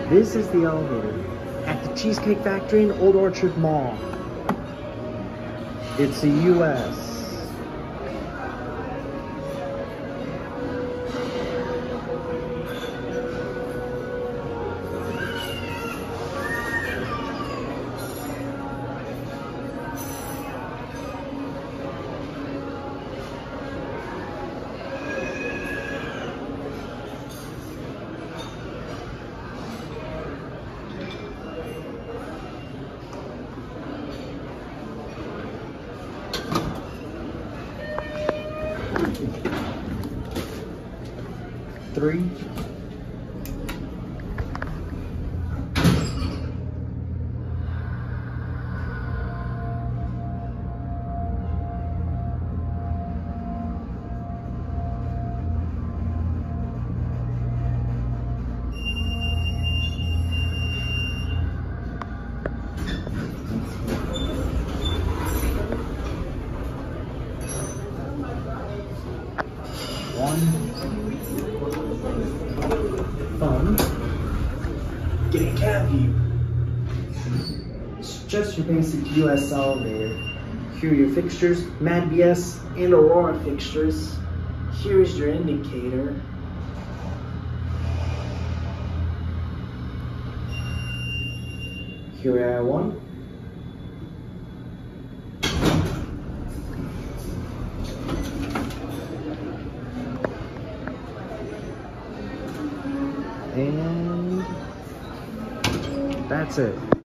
This is the elevator at the Cheesecake Factory in Old Orchard Mall. It's a US. Three. Phone. Get a cab view. It's just your basic US elevator. Here are your fixtures, BS Aurora fixtures. Here is your indicator. Here are one. And that's it.